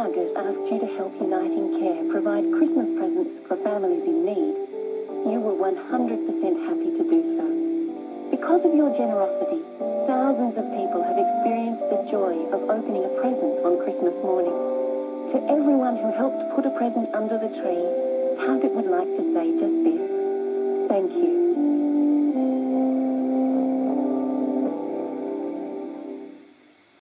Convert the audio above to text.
Target asked you to help Uniting Care provide Christmas presents for families in need, you were 100% happy to do so. Because of your generosity, thousands of people have experienced the joy of opening a present on Christmas morning. To everyone who helped put a present under the tree, Target would like to say